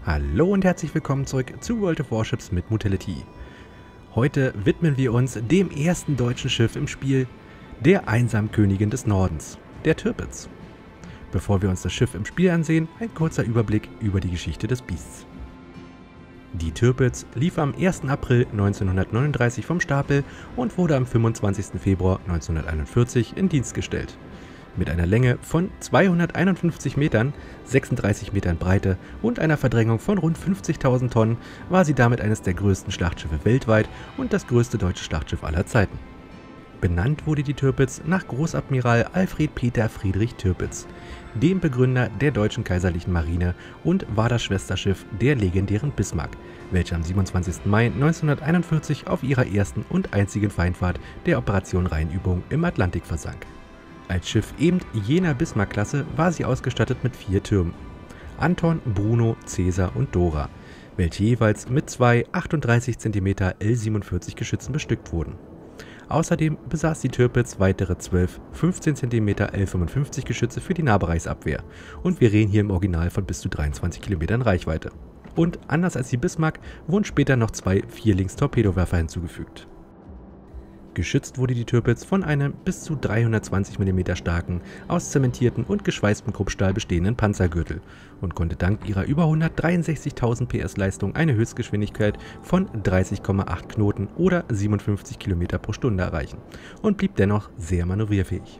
Hallo und herzlich willkommen zurück zu World of Warships mit Mutility. Heute widmen wir uns dem ersten deutschen Schiff im Spiel, der einsamen Königin des Nordens, der Tirpitz. Bevor wir uns das Schiff im Spiel ansehen, ein kurzer Überblick über die Geschichte des Biests. Die Tirpitz lief am 1. April 1939 vom Stapel und wurde am 25. Februar 1941 in Dienst gestellt. Mit einer Länge von 251 Metern, 36 Metern Breite und einer Verdrängung von rund 50.000 Tonnen war sie damit eines der größten Schlachtschiffe weltweit und das größte deutsche Schlachtschiff aller Zeiten. Benannt wurde die Tirpitz nach Großadmiral Alfred Peter Friedrich Tirpitz, dem Begründer der deutschen kaiserlichen Marine, und war das Schwesterschiff der legendären Bismarck, welche am 27. Mai 1941 auf ihrer ersten und einzigen Feindfahrt der Operation Rheinübung im Atlantik versank. Als Schiff eben jener Bismarck-Klasse war sie ausgestattet mit 4 Türmen: Anton, Bruno, Cäsar und Dora, welche jeweils mit 2 38 cm L47 Geschützen bestückt wurden. Außerdem besaß die Tirpitz weitere 12 15 cm L55 Geschütze für die Nahbereichsabwehr, und wir reden hier im Original von bis zu 23 Kilometern Reichweite. Und anders als die Bismarck wurden später noch 2 Vierlings-Torpedowerfer hinzugefügt. Geschützt wurde die Tirpitz von einem bis zu 320 mm starken, aus zementierten und geschweißtem Kruppstahl bestehenden Panzergürtel und konnte dank ihrer über 163.000 PS Leistung eine Höchstgeschwindigkeit von 30,8 Knoten oder 57 km pro Stunde erreichen und blieb dennoch sehr manövrierfähig.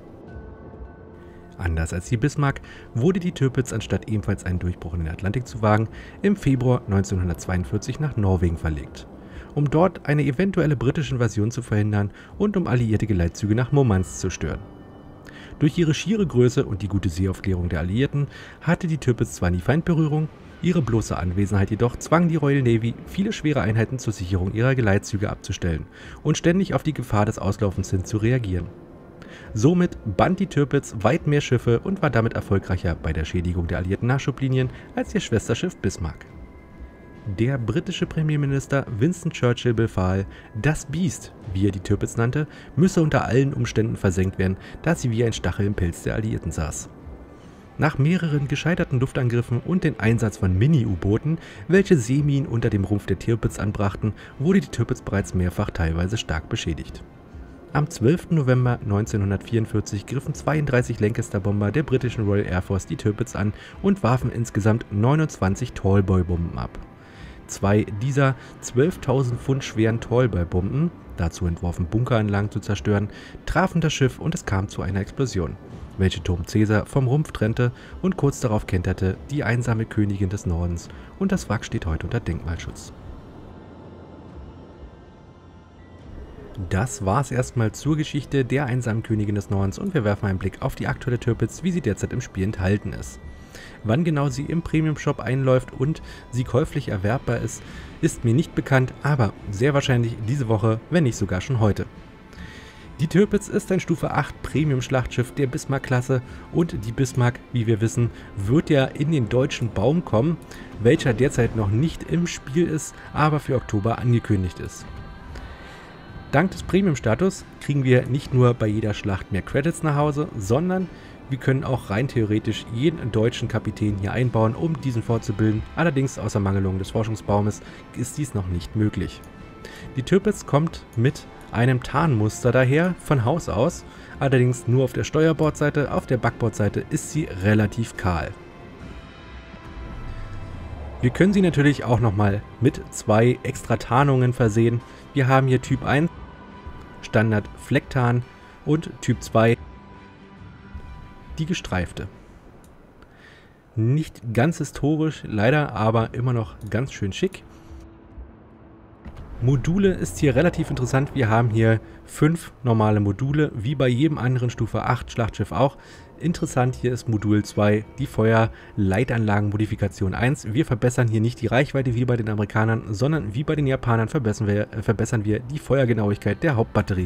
Anders als die Bismarck wurde die Tirpitz, anstatt ebenfalls einen Durchbruch in den Atlantik zu wagen, im Februar 1942 nach Norwegen verlegt, um dort eine eventuelle britische Invasion zu verhindern und um alliierte Geleitzüge nach Murmansk zu stören. Durch ihre schiere Größe und die gute Seeaufklärung der Alliierten hatte die Tirpitz zwar nie Feindberührung, ihre bloße Anwesenheit jedoch zwang die Royal Navy, viele schwere Einheiten zur Sicherung ihrer Geleitzüge abzustellen und ständig auf die Gefahr des Auslaufens hin zu reagieren. Somit band die Tirpitz weit mehr Schiffe und war damit erfolgreicher bei der Schädigung der alliierten Nachschublinien als ihr Schwesterschiff Bismarck. Der britische Premierminister Winston Churchill befahl, das Biest, wie er die Tirpitz nannte, müsse unter allen Umständen versenkt werden, da sie wie ein Stachel im Pelz der Alliierten saß. Nach mehreren gescheiterten Luftangriffen und dem Einsatz von Mini-U-Booten, welche Seeminen unter dem Rumpf der Tirpitz anbrachten, wurde die Tirpitz bereits mehrfach teilweise stark beschädigt. Am 12. November 1944 griffen 32 Lancaster-Bomber der britischen Royal Air Force die Tirpitz an und warfen insgesamt 29 Tallboy-Bomben ab. 2 dieser 12.000 Pfund schweren Tallboy-Bomben, dazu entworfen Bunkeranlagen zu zerstören, trafen das Schiff und es kam zu einer Explosion, welche Turm Cäsar vom Rumpf trennte und kurz darauf kenterte die einsame Königin des Nordens, und das Wrack steht heute unter Denkmalschutz. Das war's erstmal zur Geschichte der einsamen Königin des Nordens, und wir werfen einen Blick auf die aktuelle Tirpitz, wie sie derzeit im Spiel enthalten ist. Wann genau sie im Premium-Shop einläuft und sie käuflich erwerbbar ist, ist mir nicht bekannt, aber sehr wahrscheinlich diese Woche, wenn nicht sogar schon heute. Die Tirpitz ist ein Stufe 8 Premium-Schlachtschiff der Bismarck-Klasse, und die Bismarck, wie wir wissen, wird ja in den deutschen Baum kommen, welcher derzeit noch nicht im Spiel ist, aber für Oktober angekündigt ist. Dank des Premium-Status kriegen wir nicht nur bei jeder Schlacht mehr Credits nach Hause, sondern wir können auch rein theoretisch jeden deutschen Kapitän hier einbauen, um diesen fortzubilden. Allerdings aus Ermangelung des Forschungsbaumes ist dies noch nicht möglich. Die Tirpitz kommt mit einem Tarnmuster daher von Haus aus, allerdings nur auf der Steuerbordseite. Auf der Backbordseite ist sie relativ kahl. Wir können sie natürlich auch nochmal mit 2 extra Tarnungen versehen. Wir haben hier Typ 1, Standard Flecktarn, und Typ 2, die gestreifte. Nicht ganz historisch, leider, aber immer noch ganz schön schick. Module ist hier relativ interessant. Wir haben hier 5 normale Module, wie bei jedem anderen Stufe 8 Schlachtschiff auch. Interessant hier ist Modul 2, die Feuerleitanlagen-Modifikation 1. Wir verbessern hier nicht die Reichweite wie bei den Amerikanern, sondern wie bei den Japanern verbessern wir die Feuergenauigkeit der Hauptbatterie.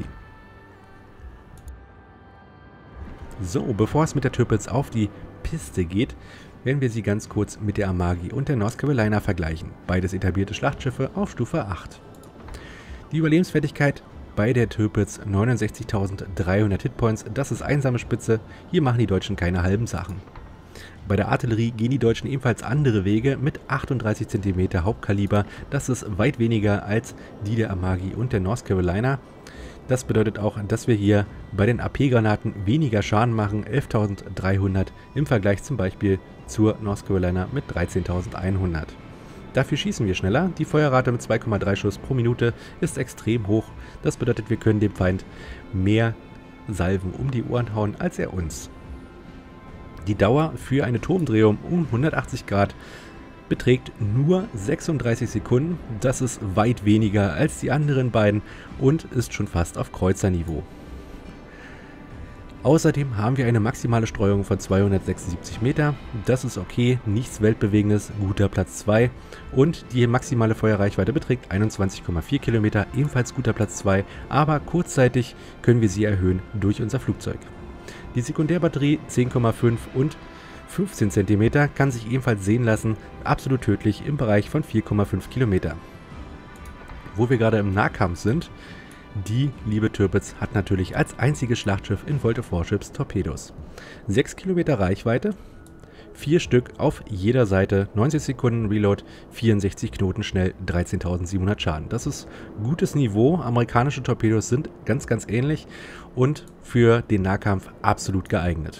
So, bevor es mit der Tirpitz auf die Piste geht, werden wir sie ganz kurz mit der Amagi und der North Carolina vergleichen. Beides etablierte Schlachtschiffe auf Stufe 8. Die Überlebensfertigkeit bei der Tirpitz 69.300 Hitpoints, das ist einsame Spitze, hier machen die Deutschen keine halben Sachen. Bei der Artillerie gehen die Deutschen ebenfalls andere Wege mit 38 cm Hauptkaliber. Das ist weit weniger als die der Amagi und der North Carolina. Das bedeutet auch, dass wir hier bei den AP-Granaten weniger Schaden machen, 11.300 im Vergleich zum Beispiel zur North Carolina mit 13.100. Dafür schießen wir schneller. Die Feuerrate mit 2,3 Schuss pro Minute ist extrem hoch. Das bedeutet, wir können dem Feind mehr Salven um die Ohren hauen als er uns. Die Dauer für eine Turmdrehung um 180 Grad beträgt nur 36 Sekunden. Das ist weit weniger als die anderen beiden und ist schon fast auf Kreuzerniveau. Außerdem haben wir eine maximale Streuung von 276 Meter. Das ist okay, nichts Weltbewegendes, guter Platz 2. Und die maximale Feuerreichweite beträgt 21,4 Kilometer, ebenfalls guter Platz 2. Aber kurzzeitig können wir sie erhöhen durch unser Flugzeug. Die Sekundärbatterie 10,5 und 15 cm kann sich ebenfalls sehen lassen, absolut tödlich im Bereich von 4,5 Kilometer. Wo wir gerade im Nahkampf sind, die liebe Tirpitz hat natürlich als einziges Schlachtschiff in World of Warships Torpedos. 6 Kilometer Reichweite, 4 Stück auf jeder Seite, 90 Sekunden Reload, 64 Knoten schnell, 13.700 Schaden. Das ist gutes Niveau, amerikanische Torpedos sind ganz ähnlich und für den Nahkampf absolut geeignet.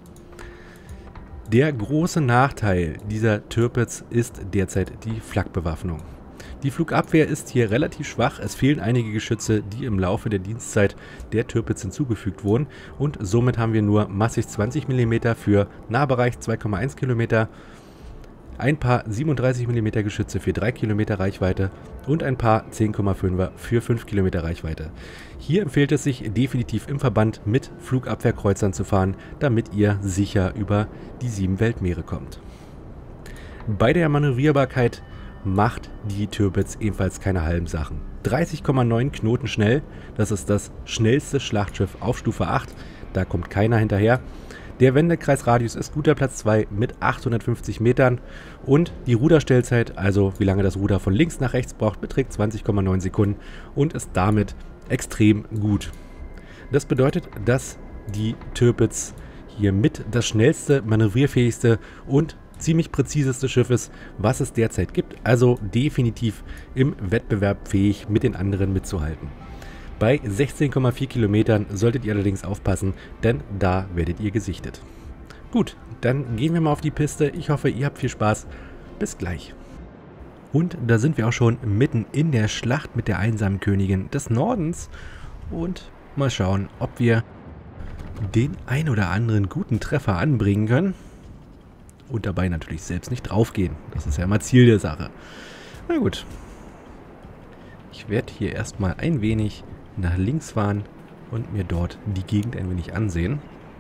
Der große Nachteil dieser Tirpitz ist derzeit die Flakbewaffnung. Die Flugabwehr ist hier relativ schwach, es fehlen einige Geschütze, die im Laufe der Dienstzeit der Tirpitz hinzugefügt wurden und somit haben wir nur massig 20 mm für Nahbereich 2,1 Kilometer, ein paar 37 mm Geschütze für 3 Kilometer Reichweite und ein paar 10,5er für 5 Kilometer Reichweite. Hier empfiehlt es sich definitiv im Verband mit Flugabwehrkreuzern zu fahren, damit ihr sicher über die 7 Weltmeere kommt. Bei der Manövrierbarkeit macht die Tirpitz ebenfalls keine halben Sachen. 30,9 Knoten schnell, das ist das schnellste Schlachtschiff auf Stufe 8, da kommt keiner hinterher. Der Wendekreisradius ist guter Platz 2 mit 850 Metern und die Ruderstellzeit, also wie lange das Ruder von links nach rechts braucht, beträgt 20,9 Sekunden und ist damit extrem gut. Das bedeutet, dass die Tirpitz hier mit das schnellste, manövrierfähigste und ziemlich präziseste Schiff ist, was es derzeit gibt, also definitiv im Wettbewerb fähig, mit den anderen mitzuhalten. Bei 16,4 Kilometern solltet ihr allerdings aufpassen, denn da werdet ihr gesichtet. Gut, dann gehen wir mal auf die Piste. Ich hoffe, ihr habt viel Spaß. Bis gleich. Und da sind wir auch schon mitten in der Schlacht mit der einsamen Königin des Nordens. Und mal schauen, ob wir den ein oder anderen guten Treffer anbringen können. Und dabei natürlich selbst nicht draufgehen. Das ist ja immer Ziel der Sache. Na gut. Ich werde hier erstmal ein wenig nach links fahren und mir dort die Gegend ein wenig ansehen.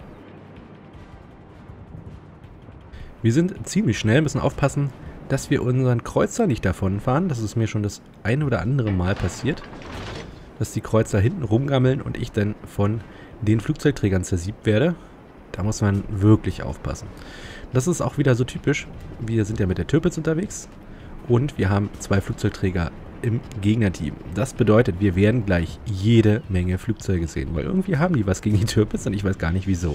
Wir sind ziemlich schnell, müssen aufpassen, dass wir unseren Kreuzer nicht davonfahren. Das ist mir schon das ein oder andere Mal passiert. Dass die Kreuzer hinten rumgammeln und ich dann von den Flugzeugträgern zersiebt werde. Da muss man wirklich aufpassen. Das ist auch wieder so typisch. Wir sind ja mit der Tirpitz unterwegs und wir haben 2 Flugzeugträger im Gegnerteam. Das bedeutet, wir werden gleich jede Menge Flugzeuge sehen, weil irgendwie haben die was gegen die Tirpitz und ich weiß gar nicht wieso.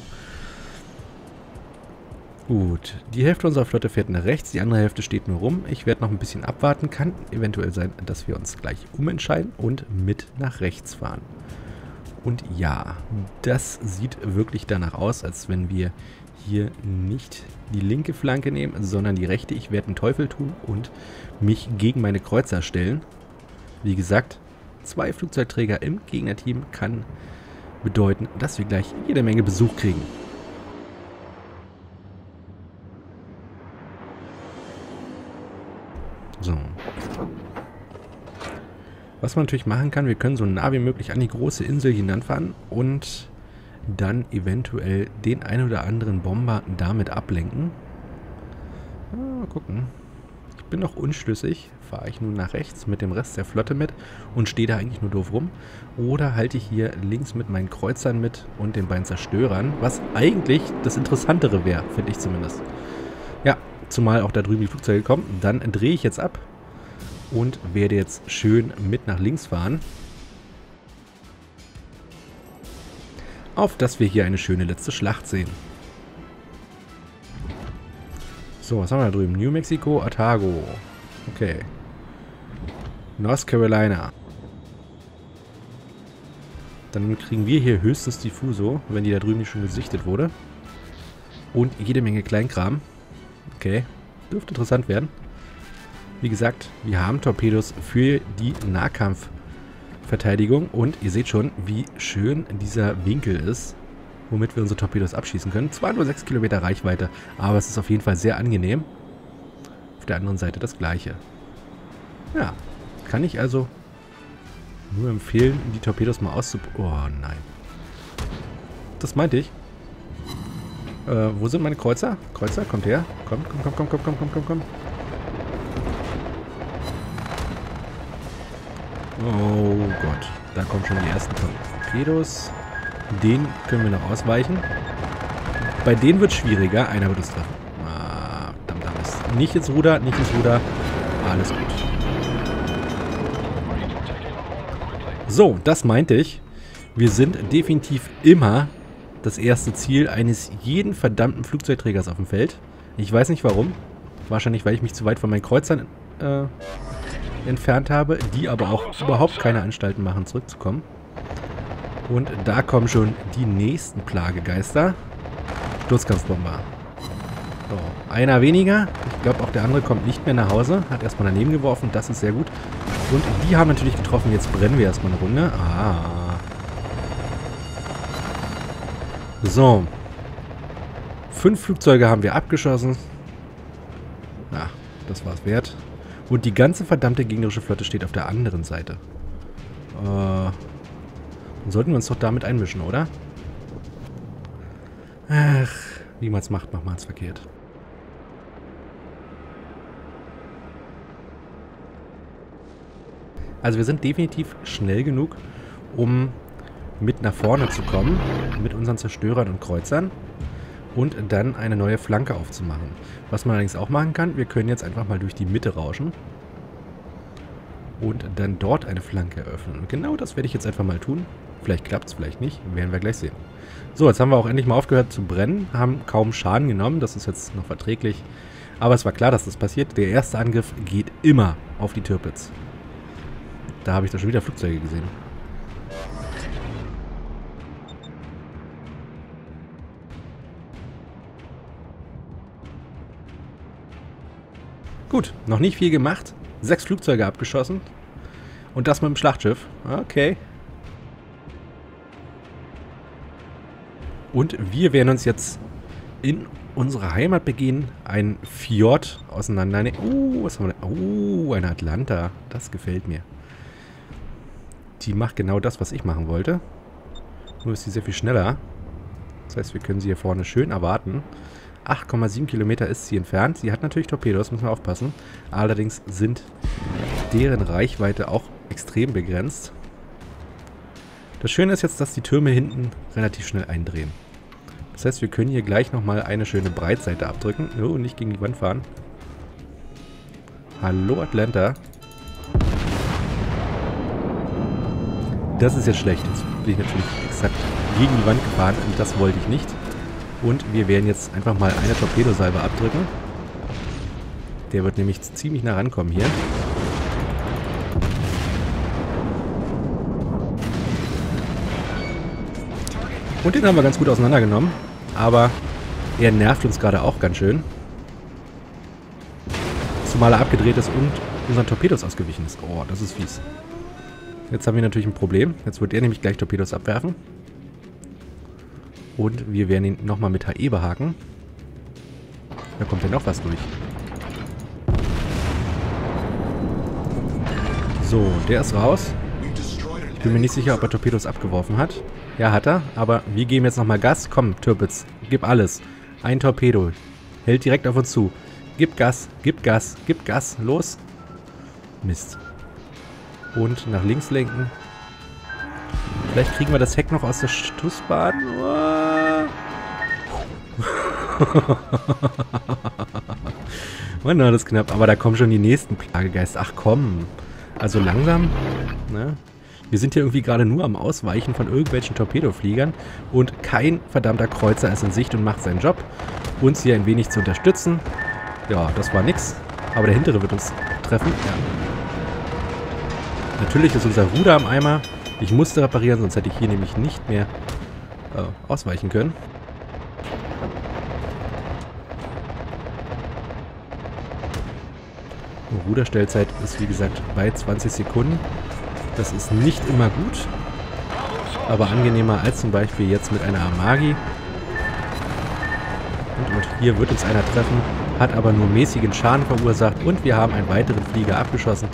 Gut, die Hälfte unserer Flotte fährt nach rechts, die andere Hälfte steht nur rum. Ich werde noch ein bisschen abwarten, kann eventuell sein, dass wir uns gleich umentscheiden und mit nach rechts fahren. Und ja, das sieht wirklich danach aus, als wenn wir hier nicht die linke Flanke nehmen, sondern die rechte. Ich werde einen Teufel tun und mich gegen meine Kreuzer stellen. Wie gesagt, 2 Flugzeugträger im Gegnerteam kann bedeuten, dass wir gleich jede Menge Besuch kriegen. So. Was man natürlich machen kann, wir können so nah wie möglich an die große Insel hinanfahren und dann eventuell den ein oder anderen Bomber damit ablenken. Mal gucken. Ich bin noch unschlüssig. Fahre ich nun nach rechts mit dem Rest der Flotte mit und stehe da eigentlich nur doof rum? Oder halte ich hier links mit meinen Kreuzern mit und den beiden Zerstörern? Was eigentlich das Interessantere wäre, finde ich zumindest. Ja, zumal auch da drüben die Flugzeuge kommen. Dann drehe ich jetzt ab und werde jetzt schön mit nach links fahren. Auf dass wir hier eine schöne letzte Schlacht sehen. So, was haben wir da drüben? New Mexico, Otago. Okay. North Carolina. Dann kriegen wir hier höchstens Diffuso, wenn die da drüben nicht schon gesichtet wurde. Und jede Menge Kleinkram. Okay. Dürfte interessant werden. Wie gesagt, wir haben Torpedos für die Nahkampfverteidigung. Und ihr seht schon, wie schön dieser Winkel ist, womit wir unsere Torpedos abschießen können. Zwar nur 6 Kilometer Reichweite, aber es ist auf jeden Fall sehr angenehm. Auf der anderen Seite das gleiche. Ja, kann ich also nur empfehlen, die Torpedos mal auszuprobieren. Oh nein. Das meinte ich. Wo sind meine Kreuzer? Kreuzer, kommt her. Komm. Oh Gott, da kommen schon die ersten Torpedos. Den können wir noch ausweichen. Bei denen wird es schwieriger. Einer wird es treffen. Ah, verdammt. Nicht ins Ruder, nicht ins Ruder. Alles gut. So, das meinte ich. Wir sind definitiv immer das erste Ziel eines jeden verdammten Flugzeugträgers auf dem Feld. Ich weiß nicht warum. Wahrscheinlich, weil ich mich zu weit von meinen Kreuzern entfernt habe, die aber auch überhaupt keine Anstalten machen, zurückzukommen. Und da kommen schon die nächsten Plagegeister. Sturzkampfbomber. So, einer weniger. Ich glaube, auch der andere kommt nicht mehr nach Hause. Hat erstmal daneben geworfen. Das ist sehr gut. Und die haben natürlich getroffen. Jetzt brennen wir erstmal eine Runde. Ah. So. 5 Flugzeuge haben wir abgeschossen. Ja, das war es wert. Und die ganze verdammte gegnerische Flotte steht auf der anderen Seite. Dann sollten wir uns doch damit einmischen, oder? Ach, wie man es macht man es verkehrt. Also wir sind definitiv schnell genug, um mit nach vorne zu kommen, mit unseren Zerstörern und Kreuzern und dann eine neue Flanke aufzumachen. Was man allerdings auch machen kann, wir können jetzt einfach mal durch die Mitte rauschen und dann dort eine Flanke eröffnen. Und genau das werde ich jetzt einfach mal tun. Vielleicht klappt es, vielleicht nicht, werden wir gleich sehen. So, jetzt haben wir auch endlich mal aufgehört zu brennen, haben kaum Schaden genommen, das ist jetzt noch verträglich. Aber es war klar, dass das passiert. Der erste Angriff geht immer auf die Tirpitz. Da habe ich da schon wieder Flugzeuge gesehen. Gut, noch nicht viel gemacht. 6 Flugzeuge abgeschossen. Und das mit dem Schlachtschiff. Okay. Und wir werden uns jetzt in unsere Heimat begeben. Ein Fjord auseinandernehmen. Was haben wir denn? Eine Atlanta. Das gefällt mir. Die macht genau das, was ich machen wollte. Nur ist sie sehr viel schneller. Das heißt, wir können sie hier vorne schön erwarten. 8,7 Kilometer ist sie entfernt. Sie hat natürlich Torpedos, müssen wir aufpassen. Allerdings sind deren Reichweite auch extrem begrenzt. Das Schöne ist jetzt, dass die Türme hinten relativ schnell eindrehen. Das heißt, wir können hier gleich nochmal eine schöne Breitseite abdrücken. Oh, nicht gegen die Wand fahren. Hallo Atlanta. Das ist jetzt schlecht. Jetzt bin ich natürlich exakt gegen die Wand gefahren und das wollte ich nicht. Und wir werden jetzt einfach mal eine Torpedosalve abdrücken. Der wird nämlich ziemlich nah rankommen hier. Und den haben wir ganz gut auseinandergenommen. Aber er nervt uns gerade auch ganz schön. Zumal er abgedreht ist und unseren Torpedos ausgewichen ist. Oh, das ist fies. Jetzt haben wir natürlich ein Problem. Jetzt wird er nämlich gleich Torpedos abwerfen. Und wir werden ihn nochmal mit HE behaken. Da kommt ja noch was durch. So, der ist raus. Ich bin mir nicht sicher, ob er Torpedos abgeworfen hat. Ja, hat er. Aber wir geben jetzt nochmal Gas. Komm, Tirpitz, gib alles. Ein Torpedo. Hält direkt auf uns zu. Gib Gas, gib Gas, gib Gas. Los. Mist. Und nach links lenken. Vielleicht kriegen wir das Heck noch aus der Stussbahn. Mann, das ist knapp. Aber da kommen schon die nächsten Plagegeister. Ach komm. Also langsam. Ne? Wir sind hier irgendwie gerade nur am Ausweichen von irgendwelchen Torpedofliegern. Und kein verdammter Kreuzer ist in Sicht und macht seinen Job. Uns hier ein wenig zu unterstützen. Ja, das war nix. Aber der hintere wird uns treffen. Ja. Natürlich ist unser Ruder am Eimer. Ich musste reparieren, sonst hätte ich hier nämlich nicht mehr ausweichen können. Die Ruderstellzeit ist wie gesagt bei 20 Sekunden. Das ist nicht immer gut, aber angenehmer als zum Beispiel jetzt mit einer Amagi. Und hier wird uns einer treffen, hat aber nur mäßigen Schaden verursacht und wir haben einen weiteren Flieger abgeschossen.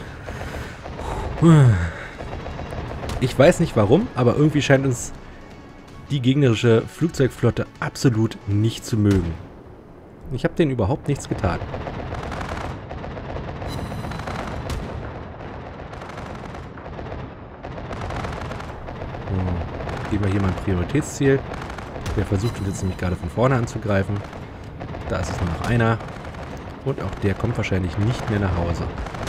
Ich weiß nicht warum, aber irgendwie scheint uns die gegnerische Flugzeugflotte absolut nicht zu mögen. Ich habe denen überhaupt nichts getan. So, geben wir hier mal ein Prioritätsziel. Der versucht uns jetzt nämlich gerade von vorne anzugreifen. Da ist es nur noch einer. Und auch der kommt wahrscheinlich nicht mehr nach Hause.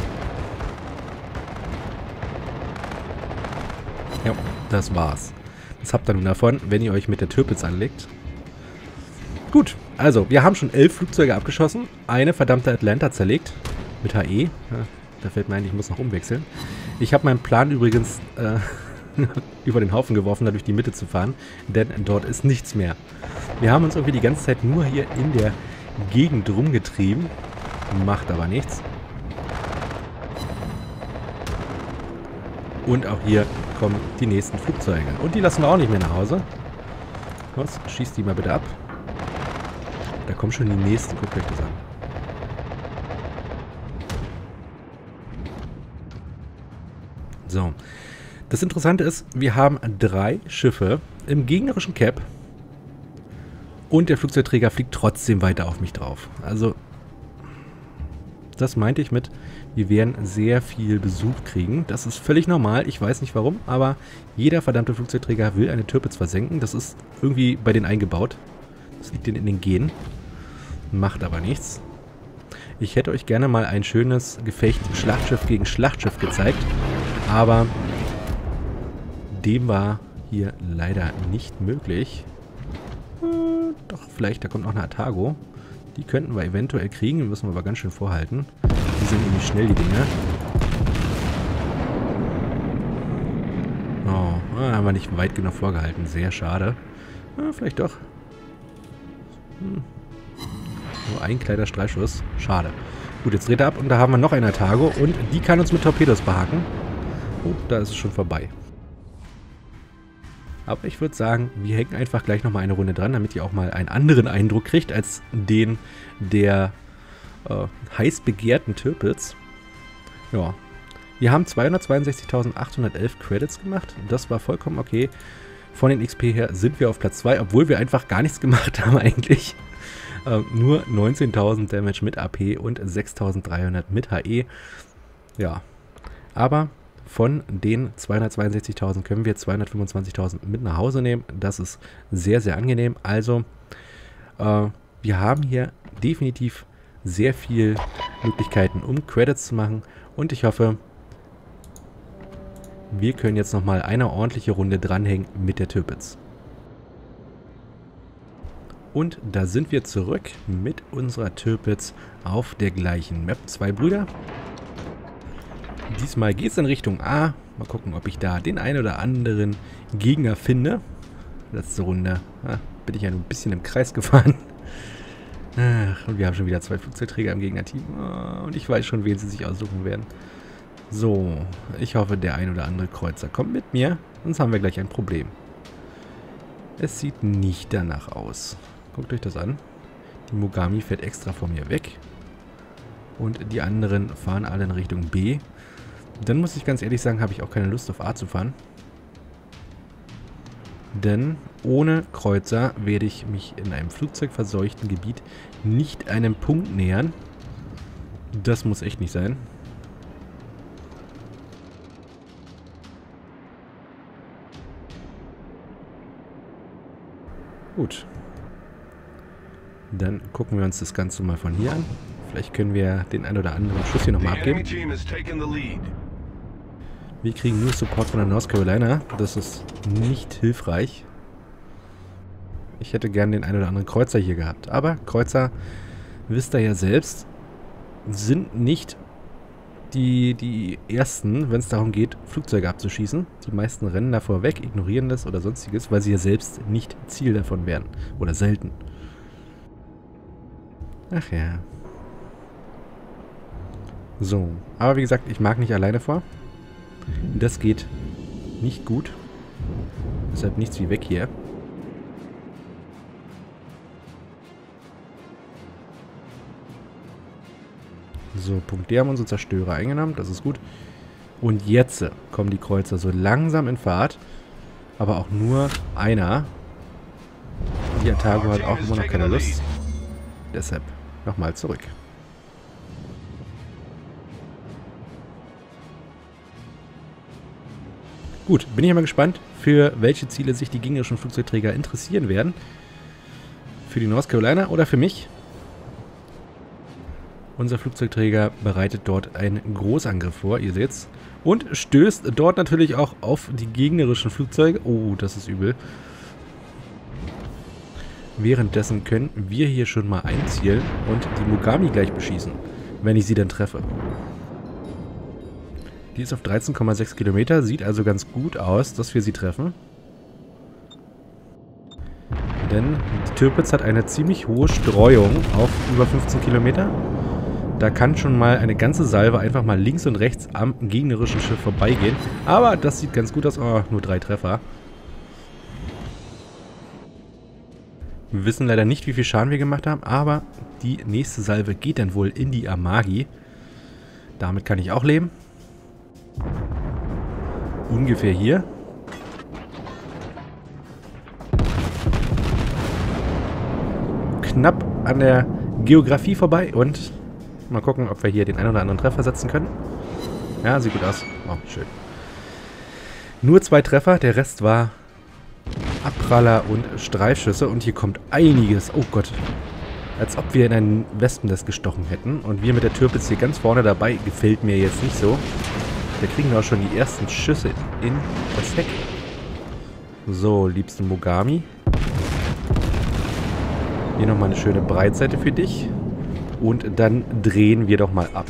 Ja, das war's. Das habt ihr nun davon, wenn ihr euch mit der Tirpitz anlegt. Gut, also, wir haben schon 11 Flugzeuge abgeschossen. Eine verdammte Atlanta zerlegt. Mit HE. Ja, da fällt mir ein, ich muss noch umwechseln. Ich habe meinen Plan übrigens über den Haufen geworfen, da durch die Mitte zu fahren. Denn dort ist nichts mehr. Wir haben uns irgendwie die ganze Zeit nur hier in der Gegend rumgetrieben. Macht aber nichts. Und auch hier kommen die nächsten Flugzeuge. Und die lassen wir auch nicht mehr nach Hause. Was? Schießt die mal bitte ab. Da kommen schon die nächsten. Guckt euch das an. So. Das Interessante ist, wir haben 3 Schiffe im gegnerischen Cap. Und der Flugzeugträger fliegt trotzdem weiter auf mich drauf. Also, das meinte ich mit, wir werden sehr viel Besuch kriegen. Das ist völlig normal, ich weiß nicht warum, aber jeder verdammte Flugzeugträger will eine Tirpitz versenken. Das ist irgendwie bei denen eingebaut. Das liegt in den Genen. Macht aber nichts. Ich hätte euch gerne mal ein schönes Gefecht Schlachtschiff gegen Schlachtschiff gezeigt, aber dem war hier leider nicht möglich. Doch, vielleicht, da kommt noch eine Atago. Die könnten wir eventuell kriegen, die müssen wir aber ganz schön vorhalten. Die sind nämlich schnell, die Dinger. Oh, haben wir nicht weit genug vorgehalten. Sehr schade. Vielleicht doch. Nur ein kleiner Streifschuss. Schade. Gut, jetzt dreht er ab und da haben wir noch eine Atago und die kann uns mit Torpedos behaken. Oh, da ist es schon vorbei. Aber ich würde sagen, wir hängen einfach gleich nochmal eine Runde dran, damit ihr auch mal einen anderen Eindruck kriegt als den der heiß begehrten Tirpitz. Ja, wir haben 262.811 Credits gemacht. Das war vollkommen okay. Von den XP her sind wir auf Platz 2, obwohl wir einfach gar nichts gemacht haben eigentlich. Nur 19.000 Damage mit AP und 6.300 mit HE. Ja, aber von den 262.000 können wir 225.000 mit nach Hause nehmen. Das ist sehr, sehr angenehm. Also, wir haben hier definitiv sehr viel Möglichkeiten, um Credits zu machen. Und ich hoffe, wir können jetzt nochmal eine ordentliche Runde dranhängen mit der Tirpitz. Und da sind wir zurück mit unserer Tirpitz auf der gleichen Map. 2 Brüder. Diesmal geht es in Richtung A. Mal gucken, ob ich da den einen oder anderen Gegner finde. Letzte Runde bin ich ja nur ein bisschen im Kreis gefahren. Ach, und wir haben schon wieder 2 Flugzeugträger im Gegnerteam. Und ich weiß schon, wen sie sich aussuchen werden. So, ich hoffe, der ein oder andere Kreuzer kommt mit mir. Sonst haben wir gleich ein Problem. Es sieht nicht danach aus. Guckt euch das an. Die Mogami fährt extra vor mir weg. Und die anderen fahren alle in Richtung B. Dann muss ich ganz ehrlich sagen, habe ich auch keine Lust auf A zu fahren. Denn ohne Kreuzer werde ich mich in einem flugzeugverseuchten Gebiet nicht einem Punkt nähern. Das muss echt nicht sein. Gut. Dann gucken wir uns das Ganze mal von hier an. Vielleicht können wir den ein oder anderen Schuss hier nochmal abgeben. Wir kriegen nur Support von der North Carolina. Das ist nicht hilfreich. Ich hätte gern den ein oder anderen Kreuzer hier gehabt. Aber Kreuzer wisst ihr ja selbst, sind nicht die Ersten, wenn es darum geht, Flugzeuge abzuschießen. Die meisten rennen davor weg, ignorieren das oder sonstiges, weil sie ja selbst nicht Ziel davon wären. Oder selten. Ach ja. So, aber wie gesagt, ich mag nicht alleine vor. Das geht nicht gut. Deshalb nichts wie weg hier. So, Punkt D haben unsere Zerstörer eingenommen. Das ist gut. Und jetzt kommen die Kreuzer so langsam in Fahrt. Aber auch nur einer. Die Atago hat auch immer noch keine Lust. Deshalb nochmal zurück. Gut, bin ich mal gespannt, für welche Ziele sich die gegnerischen Flugzeugträger interessieren werden. Für die North Carolina oder für mich. Unser Flugzeugträger bereitet dort einen Großangriff vor, ihr seht's. Und stößt dort natürlich auch auf die gegnerischen Flugzeuge. Oh, das ist übel. Währenddessen können wir hier schon mal einzielen und die Mogami gleich beschießen, wenn ich sie dann treffe. Die ist auf 13,6 Kilometer, sieht also ganz gut aus, dass wir sie treffen. Denn die Tirpitz hat eine ziemlich hohe Streuung auf über 15 Kilometer. Da kann schon mal eine ganze Salve einfach mal links und rechts am gegnerischen Schiff vorbeigehen. Aber das sieht ganz gut aus. Oh, nur 3 Treffer. Wir wissen leider nicht, wie viel Schaden wir gemacht haben, aber die nächste Salve geht dann wohl in die Amagi. Damit kann ich auch leben. Ungefähr hier. Knapp an der Geografie vorbei und mal gucken, ob wir hier den einen oder anderen Treffer setzen können. Ja, sieht gut aus. Oh, schön. Nur 2 Treffer, der Rest war Abpraller und Streifschüsse und hier kommt einiges. Oh Gott. Als ob wir in ein Wespennest gestochen hätten und wir mit der Tirpitz hier ganz vorne dabei. Gefällt mir jetzt nicht so. Da kriegen wir auch schon die ersten Schüsse in das Heck. So, liebste Mogami. Hier nochmal eine schöne Breitseite für dich. Und dann drehen wir doch mal ab.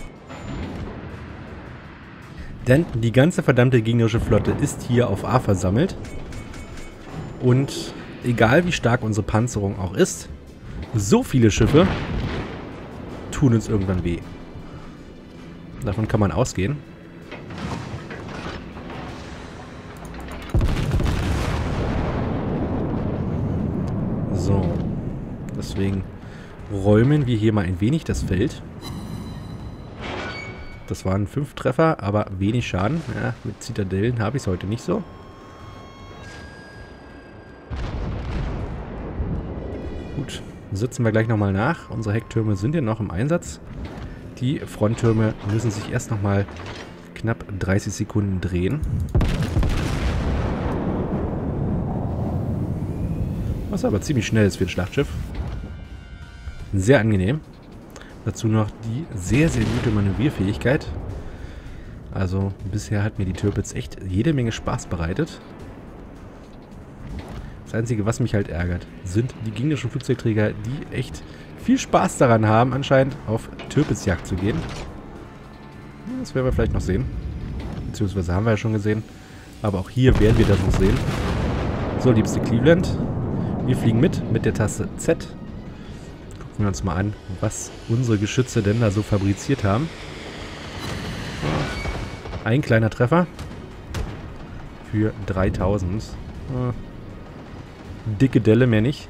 Denn die ganze verdammte gegnerische Flotte ist hier auf A versammelt. Und egal wie stark unsere Panzerung auch ist, so viele Schiffe tun uns irgendwann weh. Davon kann man ausgehen. So, deswegen räumen wir hier mal ein wenig das Feld. Das waren 5 Treffer, aber wenig Schaden. Ja, mit Zitadellen habe ich es heute nicht so. Gut, sitzen wir gleich nochmal nach. Unsere Hecktürme sind ja noch im Einsatz. Die Fronttürme müssen sich erst nochmal knapp 30 Sekunden drehen. Was aber ziemlich schnell ist für ein Schlachtschiff. Sehr angenehm. Dazu noch die sehr, sehr gute Manövrierfähigkeit. Also bisher hat mir die Tirpitz echt jede Menge Spaß bereitet. Das Einzige, was mich halt ärgert, sind die gegnerischen Flugzeugträger, die echt viel Spaß daran haben, anscheinend auf Tirpitzjagd zu gehen. Das werden wir vielleicht noch sehen. Beziehungsweise haben wir ja schon gesehen. Aber auch hier werden wir das noch sehen. So, liebste Cleveland. Wir fliegen mit der Taste Z. Gucken wir uns mal an, was unsere Geschütze denn da so fabriziert haben. Ein kleiner Treffer. Für 3000. Dicke Delle, mehr nicht.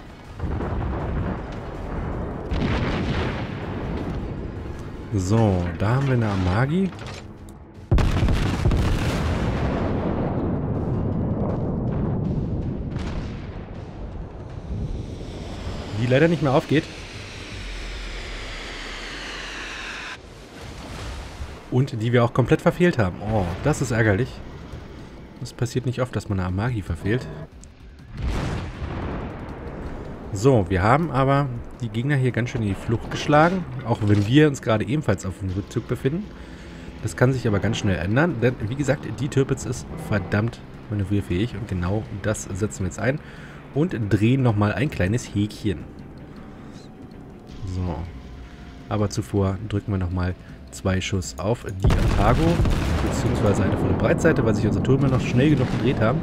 So, da haben wir eine Amagi. Die leider nicht mehr aufgeht. Und die wir auch komplett verfehlt haben. Oh, das ist ärgerlich. Das passiert nicht oft, dass man eine Amagi verfehlt. So, wir haben aber die Gegner hier ganz schön in die Flucht geschlagen. Auch wenn wir uns gerade ebenfalls auf dem Rückzug befinden. Das kann sich aber ganz schnell ändern. Denn, wie gesagt, die Tirpitz ist verdammt manövrierfähig. Und genau das setzen wir jetzt ein. Und drehen nochmal ein kleines Häkchen. So. Aber zuvor drücken wir nochmal 2 Schuss auf die Atago, beziehungsweise eine volle Breitseite, weil sich unsere Türme noch schnell genug gedreht haben.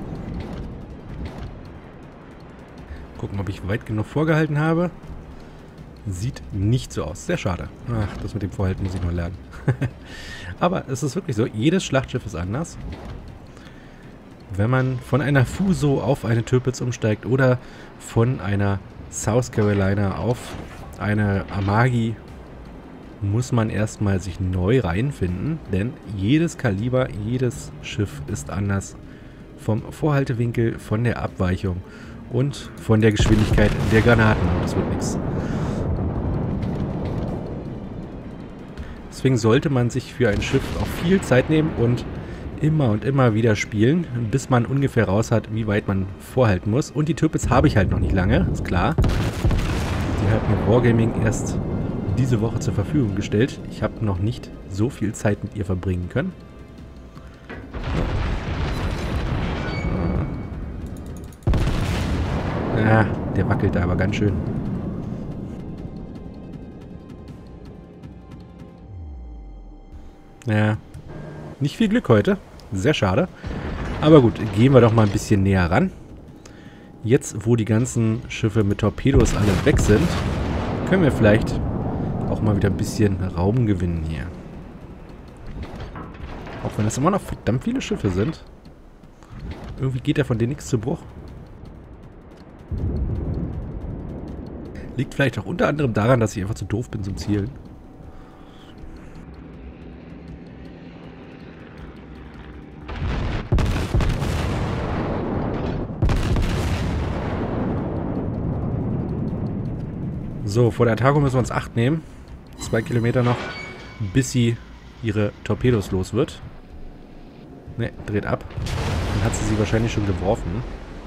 Gucken, ob ich weit genug vorgehalten habe. Sieht nicht so aus. Sehr schade. Ach, das mit dem Vorhalten muss ich noch lernen. Aber es ist wirklich so, jedes Schlachtschiff ist anders. Wenn man von einer Fuso auf eine Tirpitz umsteigt oder von einer South Carolina auf eine Amagi, muss man erstmal sich neu reinfinden, denn jedes Kaliber, jedes Schiff ist anders. Vom Vorhaltewinkel, von der Abweichung und von der Geschwindigkeit der Granaten. Das wird nichts. Deswegen sollte man sich für ein Schiff auch viel Zeit nehmen und immer wieder spielen, bis man ungefähr raus hat, wie weit man vorhalten muss. Und die Tirpitz habe ich halt noch nicht lange, ist klar. Die hat mir Wargaming erst diese Woche zur Verfügung gestellt. Ich habe noch nicht so viel Zeit mit ihr verbringen können. Ja, der wackelt da aber ganz schön. Ja, nicht viel Glück heute. Sehr schade. Aber gut, gehen wir doch mal ein bisschen näher ran. Jetzt, wo die ganzen Schiffe mit Torpedos alle weg sind, können wir vielleicht auch mal wieder ein bisschen Raum gewinnen hier. Auch wenn es immer noch verdammt viele Schiffe sind. Irgendwie geht ja von denen nichts zu Bruch. Liegt vielleicht auch unter anderem daran, dass ich einfach zu doof bin zum Zielen. So, vor der Atago müssen wir uns 8 nehmen. 2 Kilometer noch, bis sie ihre Torpedos los wird. Ne, dreht ab. Dann hat sie wahrscheinlich schon geworfen.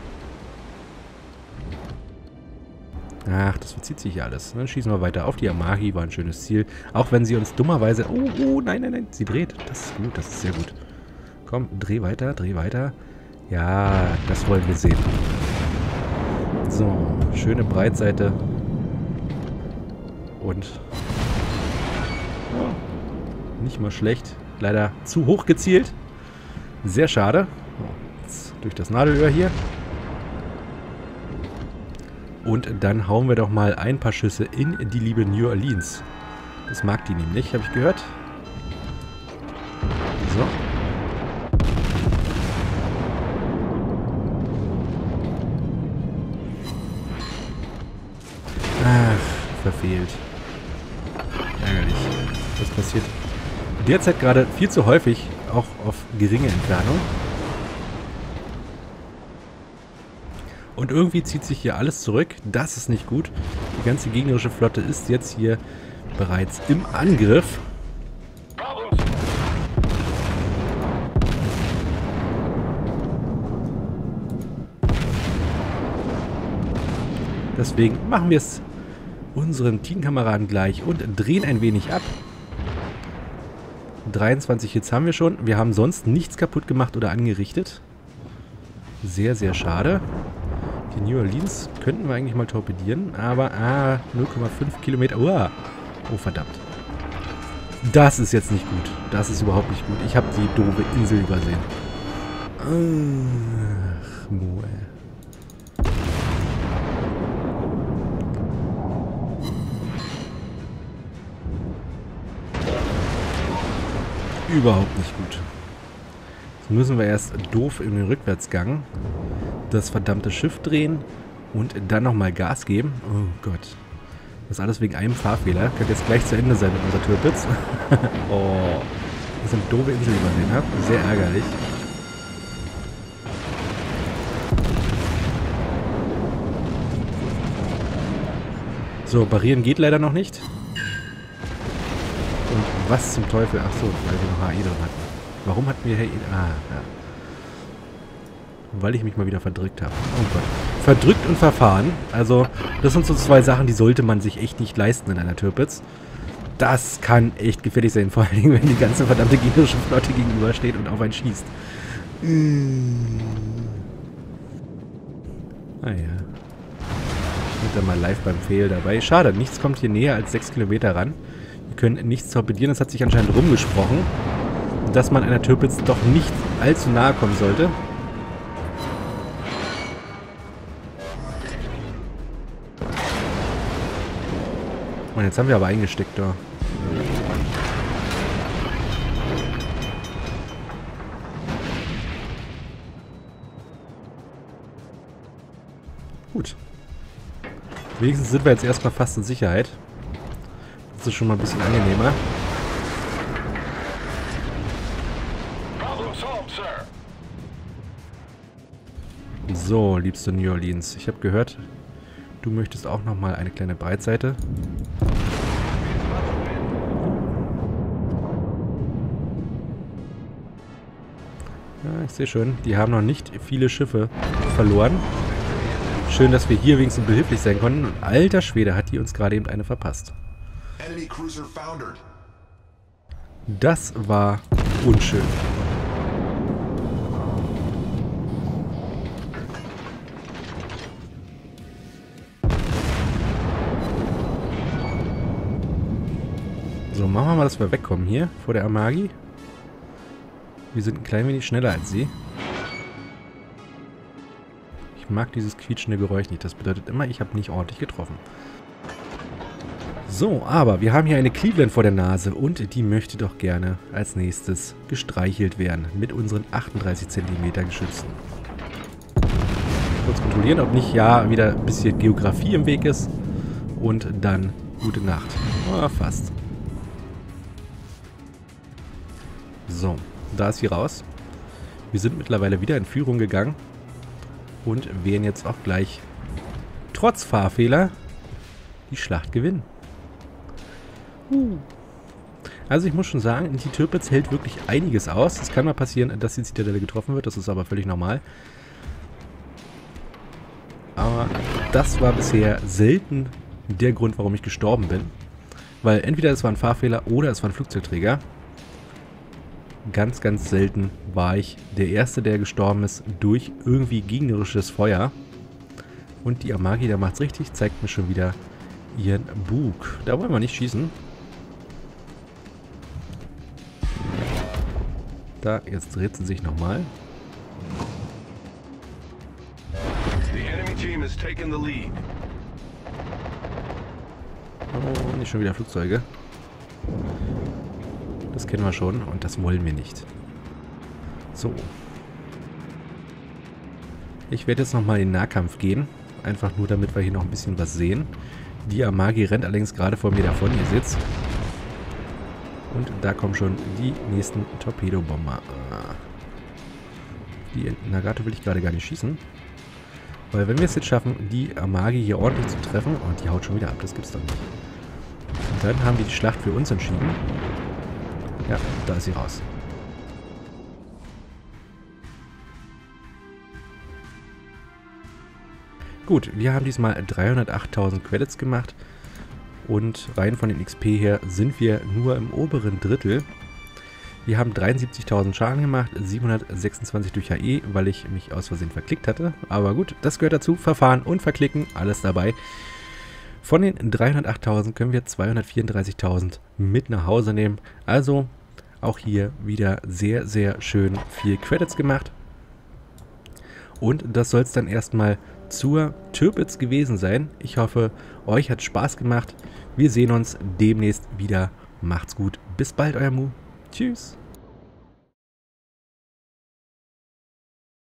Ach, das verzieht sich ja alles. Dann schießen wir weiter auf die Amagi. War ein schönes Ziel. Auch wenn sie uns dummerweise... Oh, nein. Sie dreht. Das ist gut, das ist sehr gut. Komm, dreh weiter, dreh weiter. Ja, das wollen wir sehen. So, schöne Breitseite. Und nicht mal schlecht. Leider zu hoch gezielt. Sehr schade. Jetzt durch das Nadelöhr hier. Und dann hauen wir doch mal ein paar Schüsse in die liebe New Orleans. Das mag die nämlich, habe ich gehört. So. Ach, verfehlt. Ärgerlich. Das passiert derzeit gerade viel zu häufig, auch auf geringe Entfernung. Und irgendwie zieht sich hier alles zurück. Das ist nicht gut. Die ganze gegnerische Flotte ist jetzt hier bereits im Angriff. Deswegen machen wir es unseren Teamkameraden gleich und drehen ein wenig ab. 23 Hits haben wir schon. Wir haben sonst nichts kaputt gemacht oder angerichtet. Sehr, sehr schade. Die New Orleans könnten wir eigentlich mal torpedieren, aber 0,5 Kilometer. Oh, verdammt. Das ist jetzt nicht gut. Das ist überhaupt nicht gut. Ich habe die doofe Insel übersehen. Ach, Moe. Überhaupt nicht gut. Jetzt müssen wir erst doof in den Rückwärtsgang das verdammte Schiff drehen und dann nochmal Gas geben. Oh Gott. Das ist alles wegen einem Fahrfehler. Könnte jetzt gleich zu Ende sein mit unserer Tirpitz. Oh. Das ist eine doofe Insel übersehen habe. Sehr ärgerlich. So, parieren geht leider noch nicht. Und was zum Teufel? Ach so, weil wir noch HE drin hatten. Warum hatten wir HE? Ja. Weil ich mich mal wieder verdrückt habe. Oh Gott. Verdrückt und verfahren. Also, das sind so 2 Sachen, die sollte man sich echt nicht leisten in einer Tirpitz. Das kann echt gefährlich sein. Vor allen Dingen, wenn die ganze verdammte gegnerische Flotte gegenübersteht und auf einen schießt. Ah ja. Und dann mal live beim Fail dabei. Schade, nichts kommt hier näher als 6 Kilometer ran. Wir können nichts torpedieren. Das hat sich anscheinend rumgesprochen, dass man einer Tirpitz doch nicht allzu nahe kommen sollte. Und jetzt haben wir aber eingesteckt da. Gut. Wenigstens sind wir jetzt erstmal fast in Sicherheit. Das ist schon mal ein bisschen angenehmer. So, liebste New Orleans. Ich habe gehört, du möchtest auch nochmal eine kleine Breitseite. Ja, ich sehe schon, die haben noch nicht viele Schiffe verloren. Schön, dass wir hier wenigstens behilflich sein konnten. Und alter Schwede, hat die uns gerade eben eine verpasst. Das war unschön. So, machen wir mal, dass wir wegkommen hier vor der Amagi. Wir sind ein klein wenig schneller als sie. Ich mag dieses quietschende Geräusch nicht. Das bedeutet immer, ich habe nicht ordentlich getroffen. So, aber wir haben hier eine Cleveland vor der Nase und die möchte doch gerne als nächstes gestreichelt werden mit unseren 38 cm Geschützen. Kurz kontrollieren, ob nicht ja wieder ein bisschen Geografie im Weg ist. Und dann gute Nacht. Oh, fast. So, da ist sie raus. Wir sind mittlerweile wieder in Führung gegangen. Und werden jetzt auch gleich, trotz Fahrfehler, die Schlacht gewinnen. Also ich muss schon sagen, die Tirpitz hält wirklich einiges aus. Es kann mal passieren, dass die Zitadelle getroffen wird. Das ist aber völlig normal. Aber das war bisher selten der Grund, warum ich gestorben bin. Weil entweder es war ein Fahrfehler oder es war ein Flugzeugträger. Ganz, ganz selten war ich der Erste, der gestorben ist durch irgendwie gegnerisches Feuer. Und die Amagi, da macht's richtig, zeigt mir schon wieder ihren Bug. Da wollen wir nicht schießen. Da, jetzt dreht sie sich nochmal. Oh, nicht schon wieder Flugzeuge. Das kennen wir schon und das wollen wir nicht. So. Ich werde jetzt nochmal in den Nahkampf gehen. Einfach nur, damit wir hier noch ein bisschen was sehen. Die Amagi rennt allerdings gerade vor mir davon. Ihr seht's. Und da kommen schon die nächsten Torpedobomber. Die Nagato will ich gerade gar nicht schießen. Weil wenn wir es jetzt schaffen, die Amagi hier ordentlich zu treffen... Und die haut schon wieder ab, das gibt's doch nicht. Und dann haben wir die Schlacht für uns entschieden. Ja, da ist sie raus. Gut, wir haben diesmal 308.000 Credits gemacht. Und rein von den XP her sind wir nur im oberen Drittel. Wir haben 73.000 Schaden gemacht, 726 durch HE, weil ich mich aus Versehen verklickt hatte. Aber gut, das gehört dazu. Verfahren und Verklicken, alles dabei. Von den 308.000 können wir 234.000 mit nach Hause nehmen. Also auch hier wieder sehr, sehr schön viel Credits gemacht. Und das soll es dann erstmal zur Tirpitz gewesen sein. Ich hoffe, euch hat Spaß gemacht. Wir sehen uns demnächst wieder. Macht's gut. Bis bald, euer Mu. Tschüss.